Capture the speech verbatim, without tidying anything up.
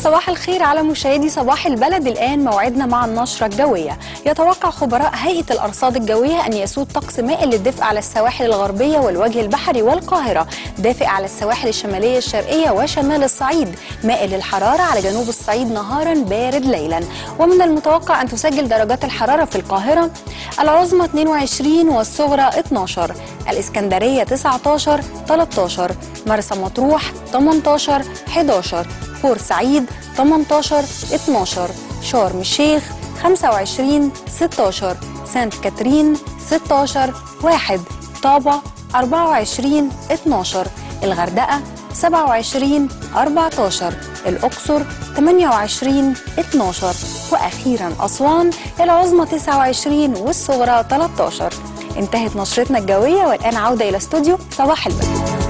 صباح الخير على مشاهدي صباح البلد. الآن موعدنا مع النشرة الجوية. يتوقع خبراء هيئة الأرصاد الجوية أن يسود طقس مائل للدفء على السواحل الغربية والوجه البحري والقاهرة، دافئ على السواحل الشمالية الشرقية وشمال الصعيد، مائل للحرارة على جنوب الصعيد نهارا، بارد ليلا. ومن المتوقع أن تسجل درجات الحرارة في القاهرة العظمى اثنين وعشرين والصغرى اثناشر، الإسكندرية تسعة عشر ثلاثة عشر، مرسى مطروح ثمانية عشر أحد عشر، بورسعيد ثمانية عشر اثناشر، شرم الشيخ خمسة وعشرين ستة عشر، سانت كاترين ستة عشر واحد، طابة أربعة وعشرين اثناشر، الغردقة سبعة وعشرين أربعة عشر، الأقصر ثمانية وعشرين اثناشر، وأخيرا أسوان العظمى تسعة وعشرين والصغرى ثلاثة عشر. انتهت نشرتنا الجوية، والآن عودة إلى استوديو صباح البلد.